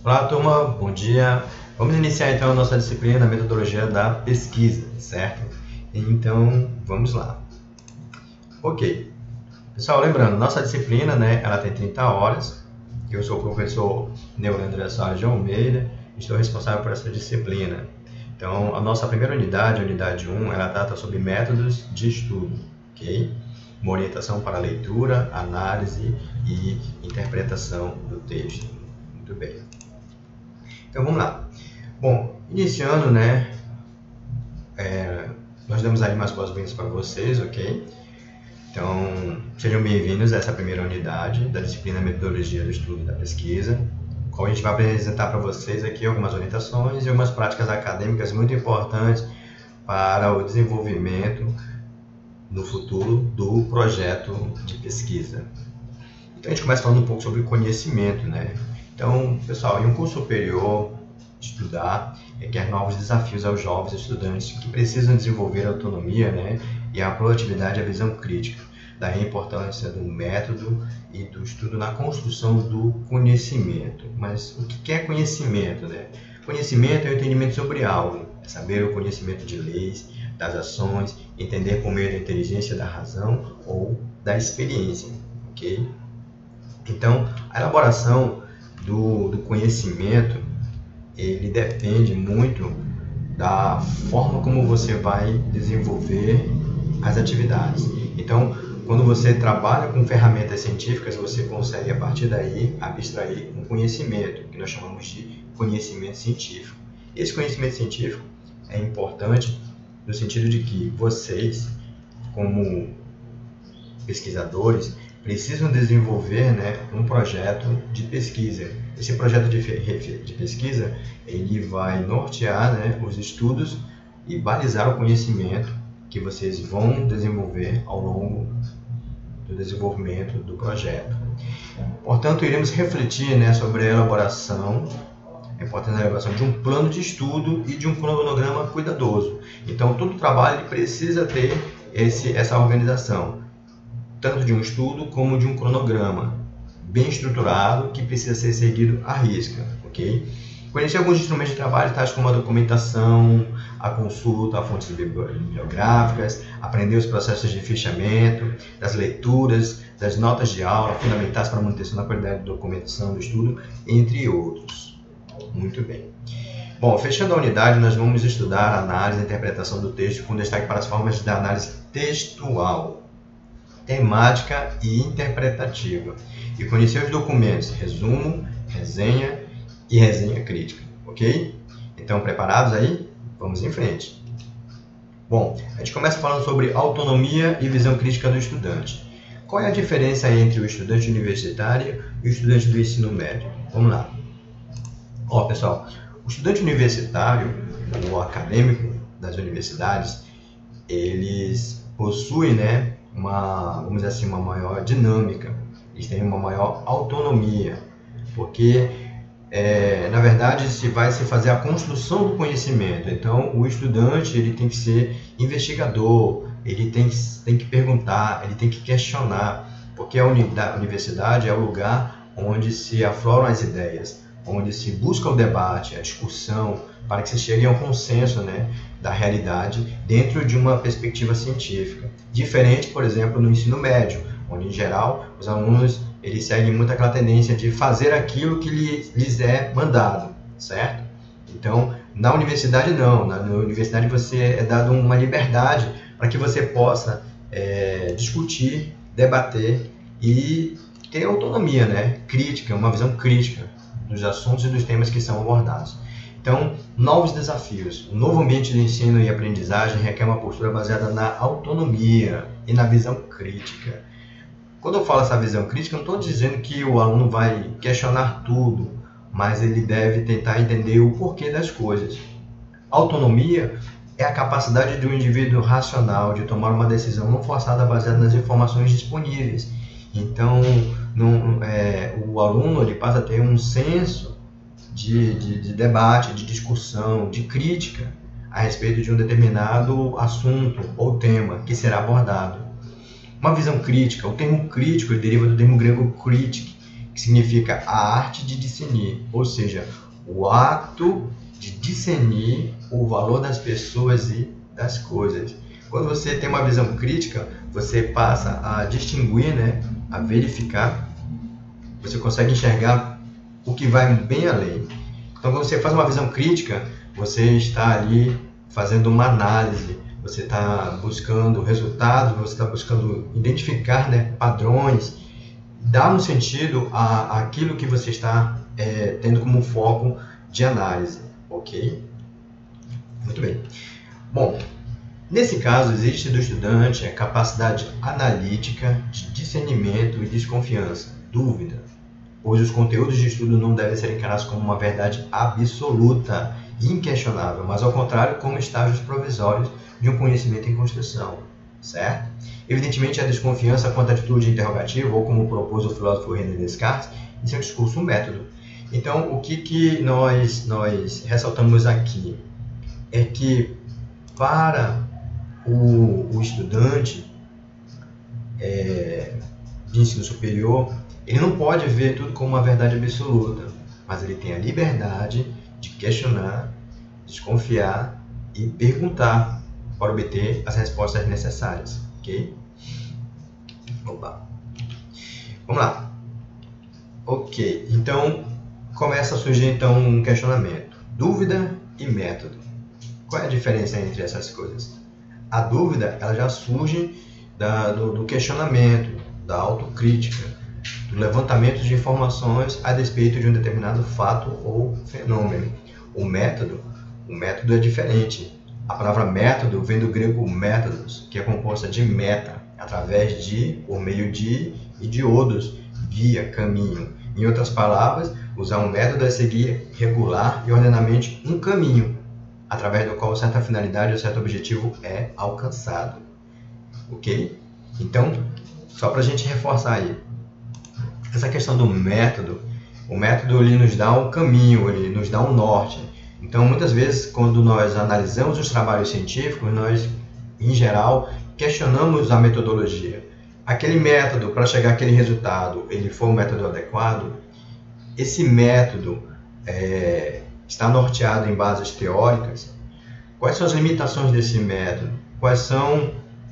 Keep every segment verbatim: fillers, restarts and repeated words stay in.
Olá, turma, bom dia. Vamos iniciar então a nossa disciplina, a metodologia da pesquisa, certo? Então, vamos lá. Ok. Pessoal, lembrando, nossa disciplina, né, ela tem trinta horas. Eu sou o professor Neurandré Soares de Almeida, estou responsável por essa disciplina. Então, a nossa primeira unidade, a unidade um, ela trata sobre métodos de estudo, ok? Uma orientação para leitura, análise e interpretação do texto. Muito bem. Então, vamos lá. Bom, iniciando, né, é, nós damos aí umas boas-vindas para vocês, ok? Então, sejam bem-vindos a essa primeira unidade da disciplina Metodologia do Estudo e da Pesquisa, qual a gente vai apresentar para vocês aqui algumas orientações e algumas práticas acadêmicas muito importantes para o desenvolvimento no futuro do projeto de pesquisa. Então, a gente começa falando um pouco sobre conhecimento, né? Então, pessoal, em um curso superior, estudar requer novos desafios aos jovens estudantes que precisam desenvolver a autonomia, né, e a proatividade e a visão crítica. Daí a importância do método e do estudo na construção do conhecimento. Mas o que é conhecimento, né? Conhecimento é o entendimento sobre algo, é saber o conhecimento de leis, das ações, entender por meio da inteligência da razão ou da experiência, ok? Então, a elaboração do, do conhecimento, ele depende muito da forma como você vai desenvolver as atividades. Então, quando você trabalha com ferramentas científicas, você consegue, a partir daí, abstrair um conhecimento, que nós chamamos de conhecimento científico. Esse conhecimento científico é importante no sentido de que vocês, como pesquisadores, precisam desenvolver, né, um projeto de pesquisa. Esse projeto de, de pesquisa, ele vai nortear, né, os estudos e balizar o conhecimento que vocês vão desenvolver ao longo do desenvolvimento do projeto. Portanto, iremos refletir, né, sobre a elaboração, a importância da elaboração de um plano de estudo e de um cronograma cuidadoso. Então, todo trabalho ele precisa ter esse, essa organização, tanto de um estudo como de um cronograma bem estruturado que precisa ser seguido à risca, ok? Conhecer alguns instrumentos de trabalho, tais como a documentação, a consulta a fontes bibliográficas, aprender os processos de fichamento, das leituras, das notas de aula, fundamentais para a manutenção da qualidade da documentação do estudo, entre outros. Muito bem. Bom, fechando a unidade, nós vamos estudar a análise e interpretação do texto com destaque para as formas da análise textual, temática e interpretativa, e conhecer os documentos resumo, resenha e resenha crítica, ok? Então, preparados aí? Vamos em frente. Bom, a gente começa falando sobre autonomia e visão crítica do estudante. Qual é a diferença entre o estudante universitário e o estudante do ensino médio? Vamos lá. Ó, pessoal, o estudante universitário, o acadêmico das universidades, eles possuem, né, uma, vamos dizer assim, uma maior dinâmica, eles têm uma maior autonomia, porque, é, na verdade, se vai se fazer a construção do conhecimento. Então, o estudante ele tem que ser investigador, ele tem, tem que perguntar, ele tem que questionar, porque a universidade é o lugar onde se afloram as ideias, onde se busca o debate, a discussão, para que se chegue a um consenso, né, da realidade dentro de uma perspectiva científica. Diferente, por exemplo, no ensino médio, onde, em geral, os alunos eles seguem muito aquela tendência de fazer aquilo que lhes é mandado, certo? Então, na universidade não. Na universidade você é dado uma liberdade para que você possa é, discutir, debater e ter autonomia, né, crítica, uma visão crítica dos assuntos e dos temas que são abordados. Então, novos desafios. O novo ambiente de ensino e aprendizagem requer uma postura baseada na autonomia e na visão crítica. Quando eu falo essa visão crítica, eu não estou dizendo que o aluno vai questionar tudo, mas ele deve tentar entender o porquê das coisas. Autonomia é a capacidade de um indivíduo racional de tomar uma decisão não forçada baseada nas informações disponíveis. Então, não, é, o aluno ele passa a ter um senso de, de, de debate, de discussão, de crítica a respeito de um determinado assunto ou tema que será abordado. Uma visão crítica, o termo crítico ele deriva do termo grego kritik, que significa a arte de discernir, ou seja, o ato de discernir o valor das pessoas e das coisas. Quando você tem uma visão crítica, você passa a distinguir, né, a verificar, você consegue enxergar o que vai bem além. Então, quando você faz uma visão crítica, você está ali fazendo uma análise, você está buscando resultados, você está buscando identificar, né, padrões, dar um sentido à, àquilo que você está é, tendo como foco de análise, ok? Muito bem. Bom, nesse caso, existe do estudante a capacidade analítica de discernimento e desconfiança, dúvida, pois os conteúdos de estudo não devem ser encarados como uma verdade absoluta e inquestionável, mas ao contrário, como estágios provisórios de um conhecimento em construção, certo? Evidentemente, a desconfiança quanto à atitude interrogativa, ou como propôs o filósofo René Descartes, em seu discurso, um método. Então, o que, que nós, nós ressaltamos aqui é que para o, o estudante é, de ensino superior, ele não pode ver tudo como uma verdade absoluta, mas ele tem a liberdade de questionar, desconfiar e perguntar para obter as respostas necessárias, ok? Opa. Vamos lá. Ok, então começa a surgir então um questionamento. Dúvida e método. Qual é a diferença entre essas coisas? A dúvida, ela já surge da, do, do questionamento, da autocrítica, do levantamento de informações a despeito de um determinado fato ou fenômeno. O método, o método é diferente. A palavra método vem do grego métodos, que é composta de meta, através de, por meio de, e de odos, via, caminho. Em outras palavras, usar um método é seguir regular e ordenadamente um caminho, através do qual certa finalidade ou certo objetivo é alcançado. Ok? Então, só para a gente reforçar aí, essa questão do método, o método ele nos dá um caminho, ele nos dá um norte. Então, muitas vezes, quando nós analisamos os trabalhos científicos, nós, em geral, questionamos a metodologia. Aquele método, para chegar àquele resultado, ele foi um método adequado? Esse método é, está norteado em bases teóricas? Quais são as limitações desse método? Quais são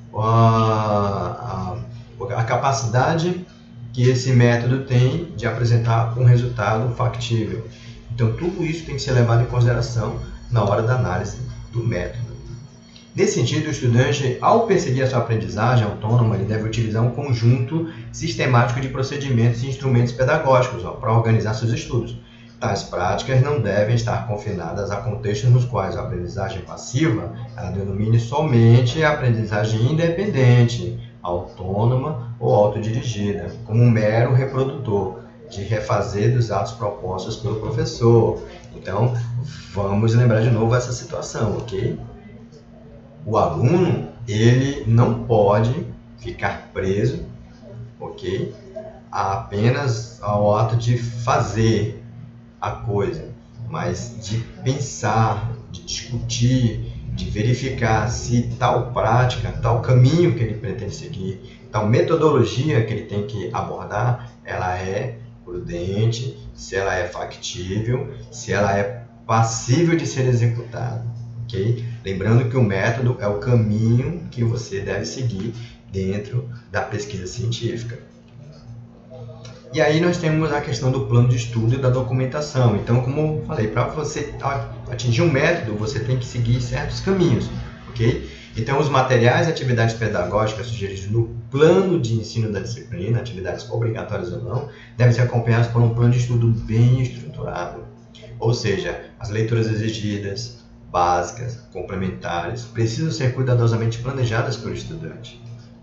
a, a, a capacidade que esse método tem de apresentar um resultado factível? Então, tudo isso tem que ser levado em consideração na hora da análise do método. Nesse sentido, o estudante, ao perseguir a sua aprendizagem autônoma, ele deve utilizar um conjunto sistemático de procedimentos e instrumentos pedagógicos ó, para organizar seus estudos. Tais práticas não devem estar confinadas a contextos nos quais a aprendizagem passiva ela denomine somente a aprendizagem independente, autônoma ou autodirigida, como um mero reprodutor de refazer dos atos propostos pelo professor. Então, vamos lembrar de novo essa situação, ok? O aluno, ele não pode ficar preso, ok? Apenas ao ato de fazer a coisa, mas de pensar, de discutir, de verificar se tal prática, tal caminho que ele pretende seguir, tal metodologia que ele tem que abordar, ela é prudente, se ela é factível, se ela é passível de ser executada, ok? Lembrando que o método é o caminho que você deve seguir dentro da pesquisa científica. E aí nós temos a questão do plano de estudo e da documentação. Então, como eu falei, para você atingir um método, você tem que seguir certos caminhos, ok? Então, os materiais e atividades pedagógicas sugeridos no plano de ensino da disciplina, atividades obrigatórias ou não, devem ser acompanhados por um plano de estudo bem estruturado. Ou seja, as leituras exigidas, básicas, complementares, precisam ser cuidadosamente planejadas pelo estudante.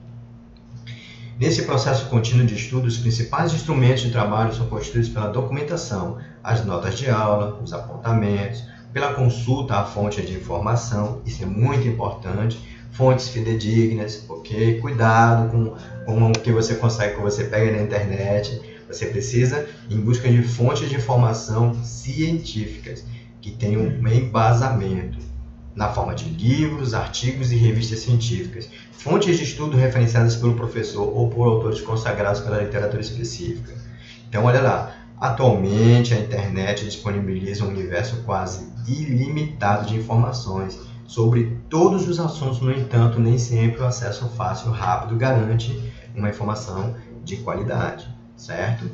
Nesse processo contínuo de estudo, os principais instrumentos de trabalho são constituídos pela documentação, as notas de aula, os apontamentos, pela consulta à fonte de informação, isso é muito importante, fontes fidedignas, ok? Cuidado com, com o que você consegue, que você pega na internet, você precisa ir em busca de fontes de informação científicas, que tenham um embasamento na forma de livros, artigos e revistas científicas, fontes de estudo referenciadas pelo professor ou por autores consagrados pela literatura específica. Então, olha lá, atualmente a internet disponibiliza um universo quase ilimitado de informações sobre todos os assuntos. No entanto, nem sempre o acesso fácil e rápido garante uma informação de qualidade, certo?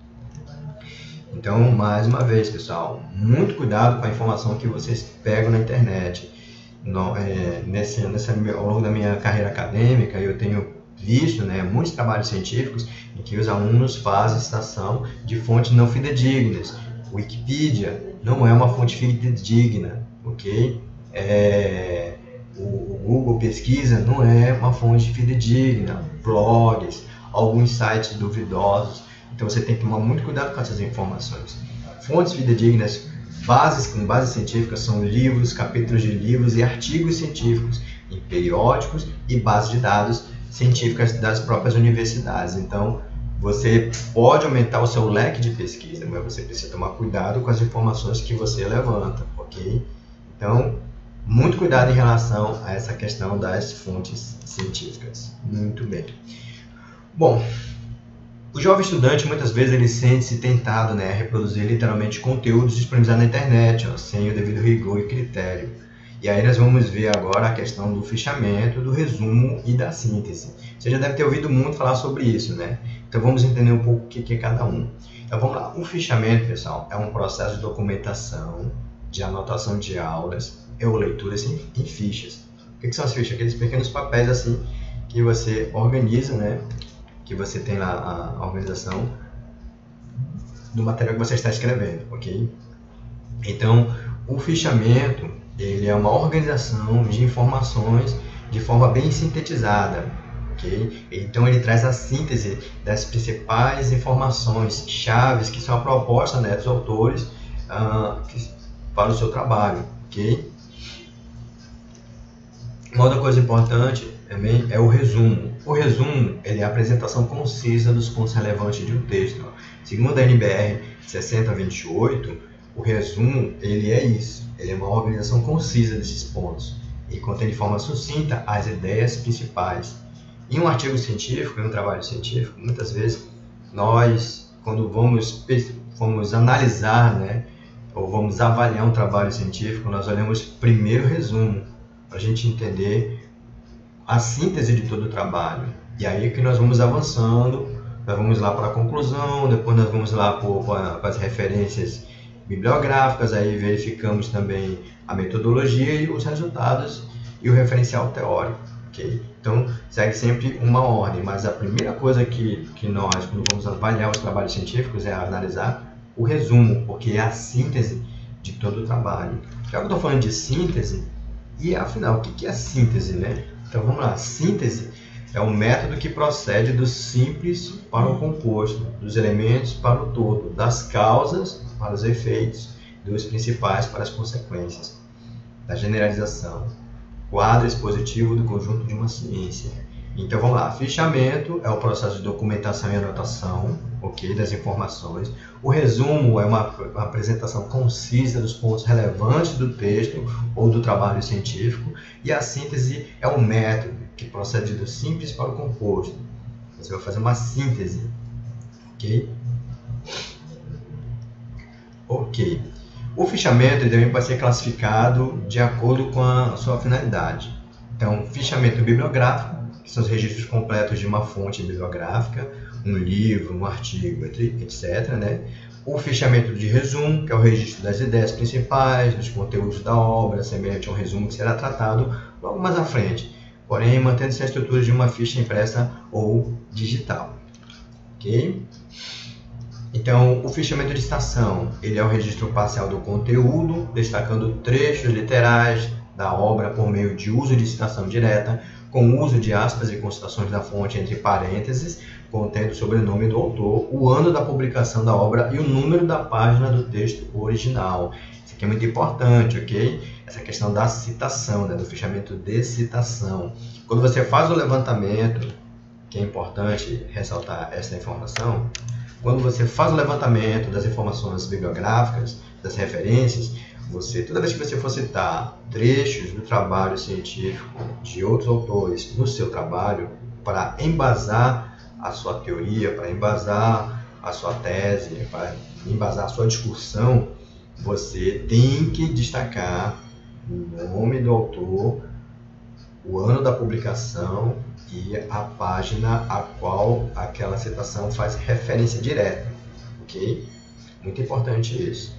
Então, mais uma vez, pessoal, muito cuidado com a informação que vocês pegam na internet. No, é, nesse, nessa, ao longo da minha carreira acadêmica, eu tenho visto, né, muitos trabalhos científicos em que os alunos fazem citação de fontes não fidedignas. Wikipedia não é uma fonte fidedigna, ok? É, o, o Google Pesquisa não é uma fonte fidedigna. Blogs, alguns sites duvidosos. Então você tem que tomar muito cuidado com essas informações. Fontes fidedignas, bases com bases científicas, são livros, capítulos de livros e artigos científicos em periódicos e bases de dados científicas das próprias universidades. Então você pode aumentar o seu leque de pesquisa, mas você precisa tomar cuidado com as informações que você levanta, ok? Então, muito cuidado em relação a essa questão das fontes científicas. Muito bem. Bom, o jovem estudante, muitas vezes, ele sente-se tentado, né, a reproduzir literalmente conteúdos disponibilizados na internet, ó, sem o devido rigor e critério. E aí nós vamos ver agora a questão do fichamento, do resumo e da síntese. Você já deve ter ouvido muito falar sobre isso, né? Então vamos entender um pouco o que é cada um. Então vamos lá. O fichamento, pessoal, é um processo de documentação, de anotação de aulas ou leituras em, em fichas. O que são as fichas? Aqueles pequenos papéis assim que você organiza, né? Que você tem lá a organização do material que você está escrevendo, ok? Então, o fichamento, ele é uma organização de informações de forma bem sintetizada, ok? Então, ele traz a síntese das principais informações chaves que são a proposta, né, dos autores uh, que, para o seu trabalho, ok? Uma outra coisa importante também é o resumo. O resumo, ele é a apresentação concisa dos pontos relevantes de um texto. Segundo a N B R sessenta vinte e oito, o resumo, ele é isso. Ele é uma organização concisa desses pontos. Ele contém de forma sucinta as ideias principais. Em um artigo científico, em um trabalho científico, muitas vezes nós, quando vamos, vamos analisar, né, ou vamos avaliar um trabalho científico, nós olhamos primeiro o resumo, para a gente entender a síntese de todo o trabalho. E aí que nós vamos avançando, nós vamos lá para a conclusão, depois nós vamos lá para as referências bibliográficas, aí verificamos também a metodologia e os resultados e o referencial teórico. Okay? Então, segue sempre uma ordem, mas a primeira coisa que, que nós, quando vamos avaliar os trabalhos científicos, é analisar o resumo, porque é a síntese de todo o trabalho. Já que eu estou falando de síntese, e afinal, o que é síntese, né? Então vamos lá, síntese é um método que procede do simples para o composto, dos elementos para o todo, das causas para os efeitos, dos principais para as consequências, da generalização, quadro expositivo do conjunto de uma ciência. Então vamos lá, fichamento é o processo de documentação e anotação, ok, das informações. O resumo é uma, uma apresentação concisa dos pontos relevantes do texto ou do trabalho científico. E a síntese é um método que procede do simples para o composto. Você vai fazer uma síntese, ok? Ok. O fichamento ele também pode ser classificado de acordo com a sua finalidade. Então, fichamento bibliográfico, que são os registros completos de uma fonte bibliográfica, um livro, um artigo, etcétera, né? O fichamento de resumo, que é o registro das ideias principais, dos conteúdos da obra, semelhante a um resumo que será tratado logo mais à frente, porém mantendo-se a estrutura de uma ficha impressa ou digital. Ok? Então, o fichamento de citação, ele é o registro parcial do conteúdo, destacando trechos literais da obra por meio de uso de citação direta, com uso de aspas e consultações da fonte entre parênteses, contendo o sobrenome do autor, o ano da publicação da obra e o número da página do texto original. Isso aqui é muito importante, ok? Essa questão da citação, né? Do fichamento de citação. Quando você faz o levantamento, que é importante ressaltar essa informação, quando você faz o levantamento das informações bibliográficas, das referências, você, toda vez que você for citar trechos do trabalho científico de outros autores no seu trabalho, para embasar a sua teoria, para embasar a sua tese, para embasar a sua discussão, você tem que destacar o nome do autor, o ano da publicação e a página a qual aquela citação faz referência direta, ok? Muito importante isso.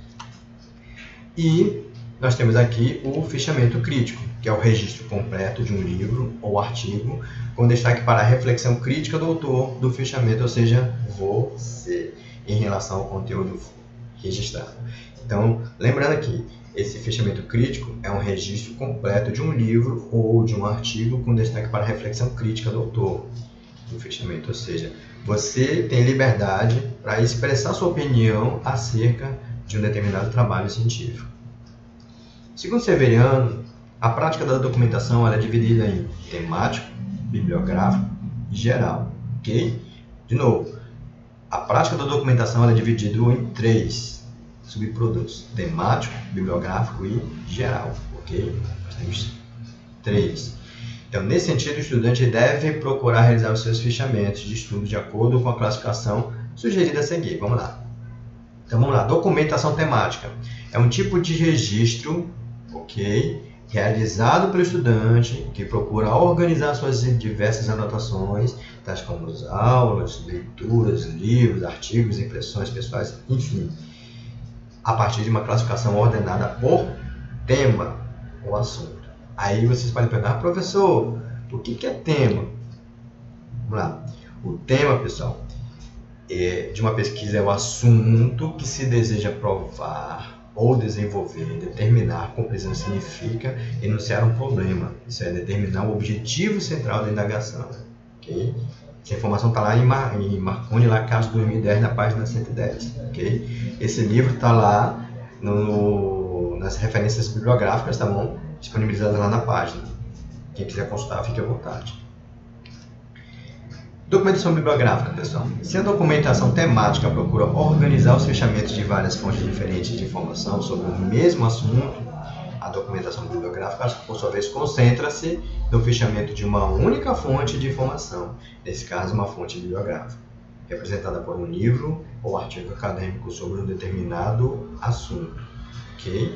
E nós temos aqui o fichamento crítico, que é o registro completo de um livro ou artigo, com destaque para a reflexão crítica do autor do fichamento, ou seja, você, em relação ao conteúdo registrado. Então, lembrando aqui, esse fichamento crítico é um registro completo de um livro ou de um artigo com destaque para a reflexão crítica do autor do fichamento, ou seja, você tem liberdade para expressar sua opinião acerca de um determinado trabalho científico. Segundo Severiano, a prática da documentação ela é dividida em temático, bibliográfico e geral, ok? De novo, a prática da documentação ela é dividida em três subprodutos: temático, bibliográfico e geral, ok? Nós temos três. Então, nesse sentido, o estudante deve procurar realizar os seus fichamentos de estudo de acordo com a classificação sugerida a seguir. Vamos lá. Então, vamos lá. Documentação temática é um tipo de registro, ok, realizado pelo estudante que procura organizar suas diversas anotações, tais como as aulas, leituras, livros, artigos, impressões pessoais, enfim, a partir de uma classificação ordenada por tema ou assunto. Aí vocês podem perguntar, professor, o que é tema? Vamos lá. O tema, pessoal, é, de uma pesquisa é o assunto que se deseja provar ou desenvolver, determinar com precisão significa enunciar um problema. Isso é determinar o objetivo central da indagação. Okay? Essa informação está lá em, Mar, em Marconi Lacasse dois mil e dez, na página cento e dez. Okay? Esse livro está lá no, nas referências bibliográficas, tá bom? Disponibilizadas lá na página. Quem quiser consultar, fique à vontade. Documentação bibliográfica, pessoal. Se a documentação temática procura organizar os fechamentos de várias fontes diferentes de informação sobre o mesmo assunto, a documentação bibliográfica, por sua vez, concentra-se no fechamento de uma única fonte de informação, nesse caso, uma fonte bibliográfica, representada por um livro ou artigo acadêmico sobre um determinado assunto. Ok?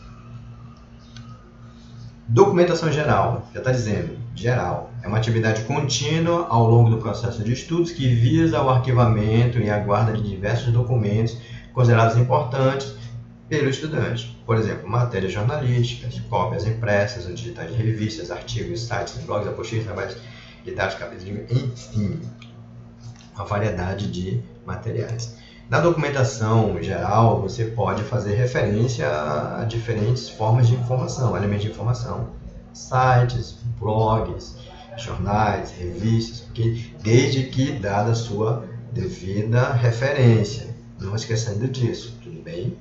Documentação geral, já está dizendo, geral, é uma atividade contínua ao longo do processo de estudos que visa o arquivamento e a guarda de diversos documentos considerados importantes pelo estudante. Por exemplo, matérias jornalísticas, cópias impressas ou digitais de revistas, artigos, sites, blogs, apostilas, trabalhos didáticos, capítulos, enfim, uma variedade de materiais. Na documentação geral, você pode fazer referência a diferentes formas de informação, elementos de informação, sites, blogs, jornais, revistas, okay? Desde que dada a sua devida referência. Não esquecendo disso, tudo bem?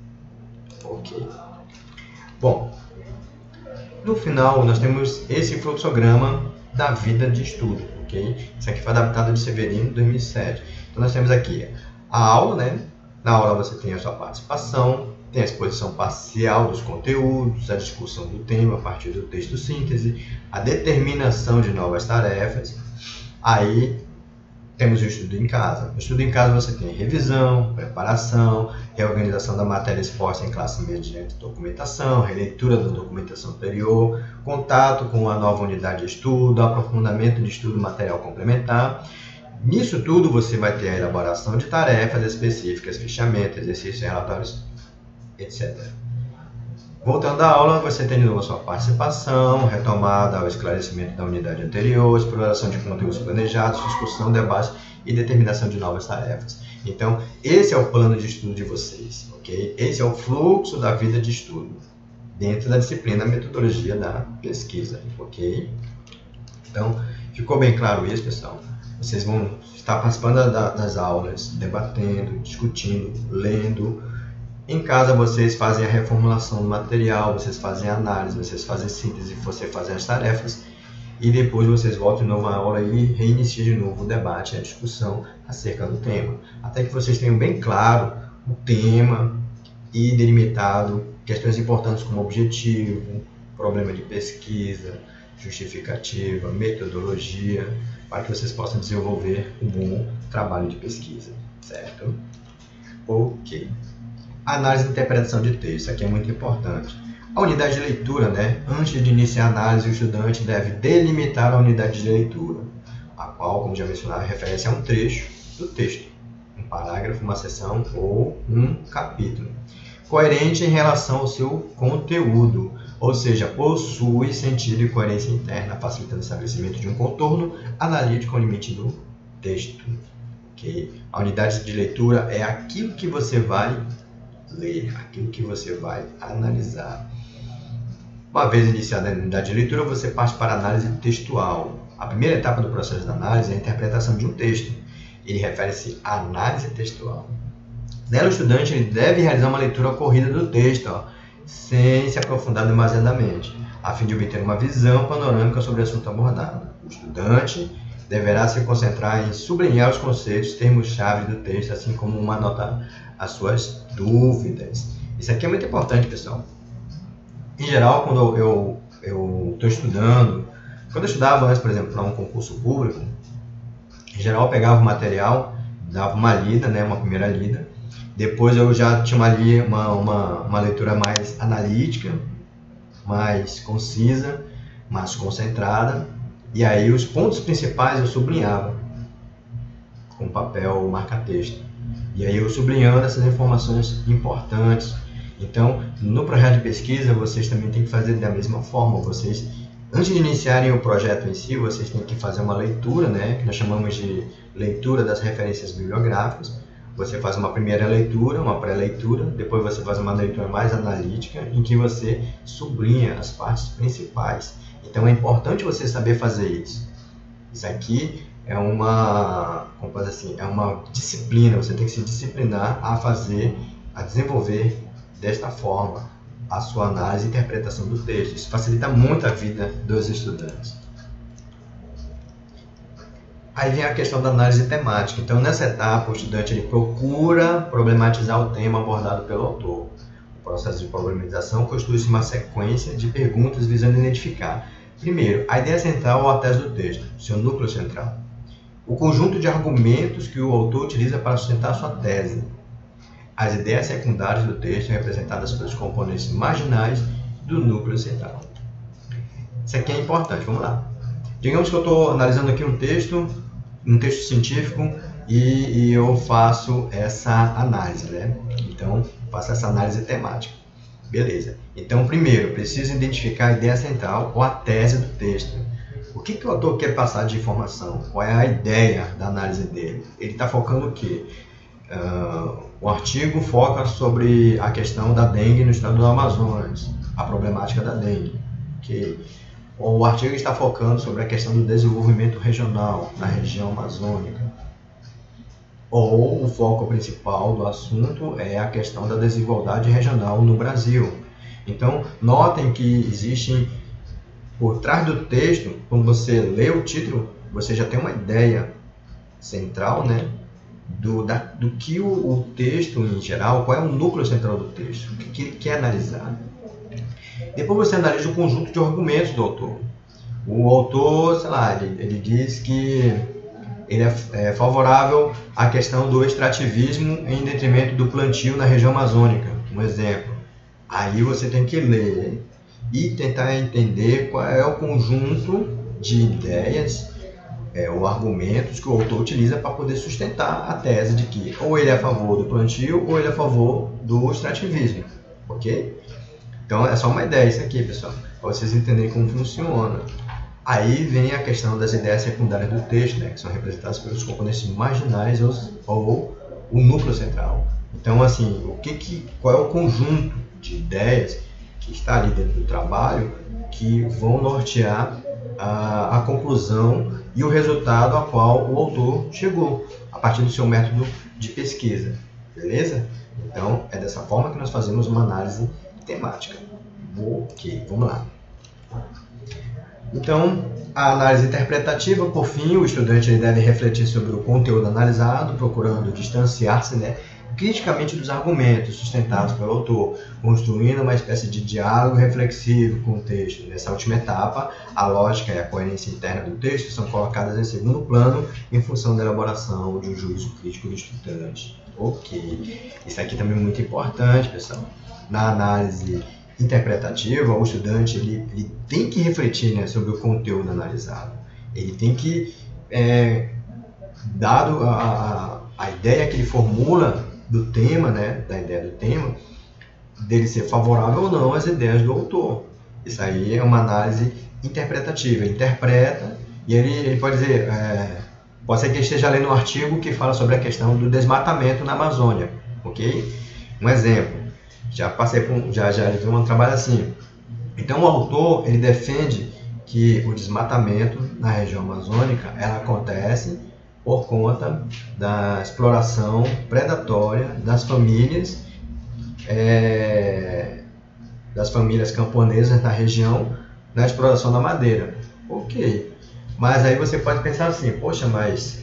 Ok. Bom, no final nós temos esse fluxograma da vida de estudo, ok? Isso aqui foi adaptado de Severino em dois mil e sete. Então nós temos aqui a aula, né? Na aula você tem a sua participação, tem a exposição parcial dos conteúdos, a discussão do tema a partir do texto síntese, a determinação de novas tarefas. Aí temos o estudo em casa. No estudo em casa você tem revisão, preparação, reorganização da matéria exposta em classe mediante documentação, releitura da documentação anterior, contato com a nova unidade de estudo, aprofundamento de estudo material complementar. Nisso tudo você vai ter a elaboração de tarefas específicas, fichamento, exercícios, relatórios, etcétera. Voltando à aula, você tem de novo a sua participação, retomada ao esclarecimento da unidade anterior, exploração de conteúdos planejados, discussão, debate e determinação de novas tarefas. Então, esse é o plano de estudo de vocês, ok? Esse é o fluxo da vida de estudo dentro da disciplina Metodologia da Pesquisa, ok? Então, ficou bem claro isso, pessoal? Vocês vão estar participando da, das aulas, debatendo, discutindo, lendo. Em casa vocês fazem a reformulação do material, vocês fazem a análise, vocês fazem síntese, você fazem as tarefas. E depois vocês voltam de novo à aula e reiniciam de novo o debate, a discussão acerca do tema. Até que vocês tenham bem claro o tema e delimitado questões importantes como objetivo, problema de pesquisa, justificativa, metodologia, para que vocês possam desenvolver um bom trabalho de pesquisa, certo? Ok. Análise e interpretação de texto, isso aqui é muito importante. A unidade de leitura, né? Antes de iniciar a análise, o estudante deve delimitar a unidade de leitura, a qual, como já mencionava, refere-se a um trecho do texto, um parágrafo, uma seção ou um capítulo, coerente em relação ao seu conteúdo, ou seja, possui sentido e coerência interna, facilitando o estabelecimento de um contorno analítico ao limite do texto. Okay? A unidade de leitura é aquilo que você vai ler, aquilo que você vai analisar. Uma vez iniciada a unidade de leitura, você parte para a análise textual. A primeira etapa do processo de análise é a interpretação de um texto. Ele refere-se à análise textual. Nela, o estudante ele deve realizar uma leitura corrida do texto, ó, sem se aprofundar demasiadamente, a fim de obter uma visão panorâmica sobre o assunto abordado. O estudante deverá se concentrar em sublinhar os conceitos, termos-chave do texto, assim como uma anotar as suas dúvidas. Isso aqui é muito importante, pessoal. Em geral, quando eu estou estudando, quando eu estudava antes, por exemplo, para um concurso público, em geral eu pegava o material, dava uma lida, né, uma primeira lida, depois eu já tinha ali uma, uma, uma leitura mais analítica, mais concisa, mais concentrada, e aí os pontos principais eu sublinhava com papel marca-texto. E aí eu sublinhando essas informações importantes. Então, no projeto de pesquisa, vocês também têm que fazer da mesma forma. Vocês, antes de iniciarem o projeto em si, vocês têm que fazer uma leitura, né, que nós chamamos de leitura das referências bibliográficas. Você faz uma primeira leitura, uma pré-leitura, depois você faz uma leitura mais analítica, em que você sublinha as partes principais. Então é importante você saber fazer isso. Isso aqui é uma, como pode assim, é uma disciplina, você tem que se disciplinar a fazer, a desenvolver desta forma a sua análise e interpretação do texto. Isso facilita muito a vida dos estudantes. Aí vem a questão da análise temática. Então, nessa etapa, o estudante ele procura problematizar o tema abordado pelo autor. O processo de problematização constitui-se uma sequência de perguntas visando identificar, primeiro, a ideia central ou a tese do texto, seu núcleo central. O conjunto de argumentos que o autor utiliza para sustentar sua tese. As ideias secundárias do texto representadas pelos componentes marginais do núcleo central. Isso aqui é importante, vamos lá. Digamos que eu estou analisando aqui um texto, um texto científico, e, e eu faço essa análise, né? Então, faço essa análise temática. Beleza. Então, primeiro, preciso identificar a ideia central ou a tese do texto. O que, que o autor quer passar de informação? Qual é a ideia da análise dele? Ele está focando o quê? Uh, o artigo foca sobre a questão da dengue no estado do Amazonas, a problemática da dengue. Okay? O artigo está focando sobre a questão do desenvolvimento regional na região amazônica. Ou o foco principal do assunto é a questão da desigualdade regional no Brasil. Então, notem que existem, por trás do texto, quando você lê o título, você já tem uma ideia central, né, do, da, do que o, o texto em geral, qual é o núcleo central do texto, o que, que ele quer analisar. Depois você analisa o conjunto de argumentos do autor. O autor, sei lá, ele, ele diz que ele é, é favorável à questão do extrativismo em detrimento do plantio na região amazônica, um exemplo. Aí você tem que ler e tentar entender qual é o conjunto de ideias é, ou argumentos que o autor utiliza para poder sustentar a tese de que ou ele é a favor do plantio ou ele é a favor do extrativismo, ok? Então é só uma ideia isso aqui, pessoal, para vocês entenderem como funciona. Aí vem a questão das ideias secundárias do texto, né, que são representadas pelos componentes marginais ou, ou o núcleo central. Então, assim, o que que, qual é o conjunto de ideias que está ali dentro do trabalho que vão nortear a, a conclusão e o resultado a qual o autor chegou a partir do seu método de pesquisa, beleza? Então, é dessa forma que nós fazemos uma análise temática. Ok, vamos lá. Então, a análise interpretativa, por fim, o estudante ele deve refletir sobre o conteúdo analisado, procurando distanciar-se, né, criticamente dos argumentos sustentados pelo autor, construindo uma espécie de diálogo reflexivo com o texto. Nessa última etapa, a lógica e a coerência interna do texto são colocadas em segundo plano em função da elaboração de um juízo crítico do estudante. Ok, isso aqui também é muito importante, pessoal. Na análise interpretativa, o estudante ele, ele tem que refletir, né, sobre o conteúdo analisado. Ele tem que, é, dado a, a, a ideia que ele formula do tema, né, da ideia do tema, dele ser favorável ou não às ideias do autor. Isso aí é uma análise interpretativa. Ele interpreta e ele, ele pode dizer, é, pode ser que ele esteja lendo um artigo que fala sobre a questão do desmatamento na Amazônia, ok? Um exemplo, já passei por, já já vi um trabalho assim. Então o autor ele defende que o desmatamento na região amazônica ela acontece por conta da exploração predatória das famílias é, das famílias camponesas da região na exploração da madeira. Ok, mas aí você pode pensar assim, poxa, mas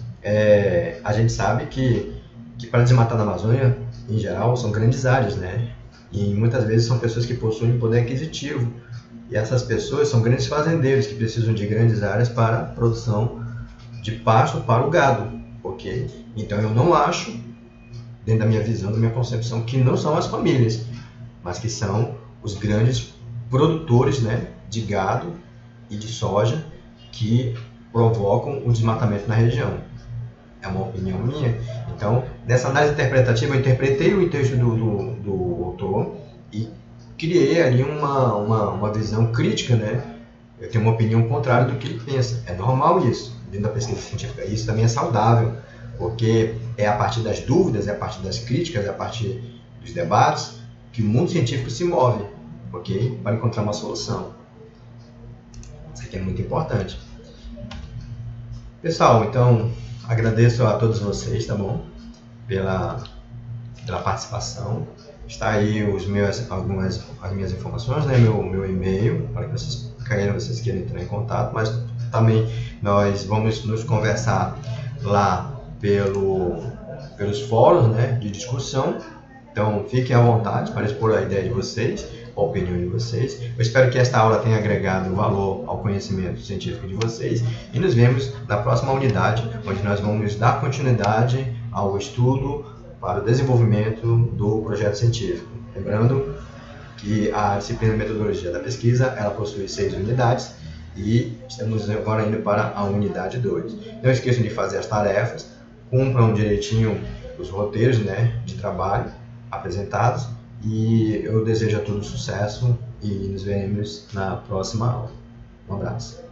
é, a gente sabe que, que para desmatar na Amazônia, em geral, são grandes áreas, né? E muitas vezes são pessoas que possuem poder aquisitivo. E essas pessoas são grandes fazendeiros que precisam de grandes áreas para a produção de pasto para o gado, ok? Então eu não acho, dentro da minha visão, da minha concepção, que não são as famílias, mas que são os grandes produtores, né, de gado e de soja que provocam o desmatamento na região. É uma opinião minha. Então, nessa análise interpretativa, eu interpretei o texto do, do, do autor e criei ali uma, uma, uma visão crítica, né? Eu tenho uma opinião contrária do que ele pensa. É normal isso, dentro da pesquisa científica. Isso também é saudável, porque é a partir das dúvidas, é a partir das críticas, é a partir dos debates que o mundo científico se move, ok? Para encontrar uma solução. Isso aqui é muito importante. Pessoal, então, agradeço a todos vocês, tá bom? Pela, pela participação. Está aí os meus, algumas as minhas informações, né? Meu, meu e-mail, para que vocês, caso vocês queiram entrar em contato, mas também nós vamos nos conversar lá pelo, pelos fóruns, né, de discussão. Então, fiquem à vontade para expor a ideia de vocês, a opinião de vocês. Eu espero que esta aula tenha agregado valor ao conhecimento científico de vocês e nos vemos na próxima unidade, onde nós vamos dar continuidade ao estudo para o desenvolvimento do projeto científico. Lembrando que a disciplina de metodologia da pesquisa ela possui seis unidades e estamos agora indo para a unidade dois. Não esqueçam de fazer as tarefas, cumpram direitinho os roteiros, né, de trabalho apresentados e eu desejo a todos sucesso e nos veremos na próxima aula. Um abraço.